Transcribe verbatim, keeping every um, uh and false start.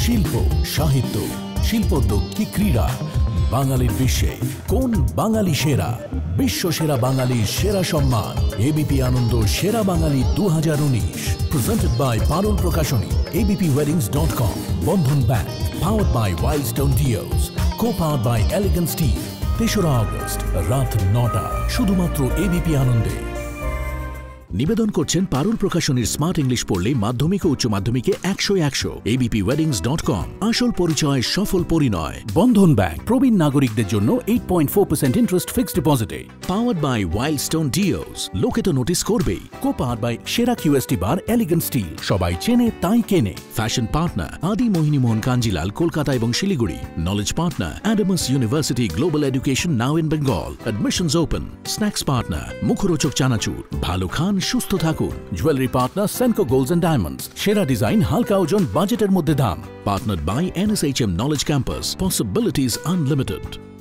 শিল্প, সাহিত্য, শিল্পোদ্যোগ কি ক্রীড়া, বাঙালির বিশ্বে কোন বাঙালি সেরা? বিশ্ব সেরা বাঙালির সেরা সম্মান এবিপি আনন্দ সেরা বাঙালি দু হাজার উনিশ, presented by Parul Prakashani, ABP weddings dot com, Bandhan bank, powered by Wild Stone deos, co-powered by elegant steel. তেসরা আগস্ট রাত নটা, শুধুমাত্র এবিপি আনন্দে। নিবেদন করছেন পারুল প্রকাশনীর স্মার্ট ইংলিশ পড়লে মাধ্যমিক ও উচ্চ মাধ্যমিকে একশো একশো। এবিপি ওয়েডিংস ডট কম, আসল পরিচয় সফল পরিণয়। বন্ধন ব্যাংক, প্রবীণ নাগরিকদের জন্য eight point four percent interest fixed ডিপোজিটে। পাওয়ার্ড বাই ওয়াইল্ডস্টোন ডিওস, লোকে তো নোটিস করবেই। কো পাওয়ার্ড বাই সেরা কিউএসটি বার, এলিগেন্ট স্টিল, সবাই চেনে তাই কেনে। ফ্যাশন পার্টনার আদি মোহিনী মোহন কাঞ্জিলাল, কলকাতা এবং Siliguri. Knowledge partner Adamas university, global education now in Bengal. Admissions open. Snacks partner Mukharochak Chanachur, ভালো খান সুস্থ থাকুন। Jewellery partner Senco golds and diamonds, সেরা ডিজাইন, হালকা ওজন, বাজেটের মধ্যে দাম। Partnered by NSHM knowledge campus, possibilities unlimited.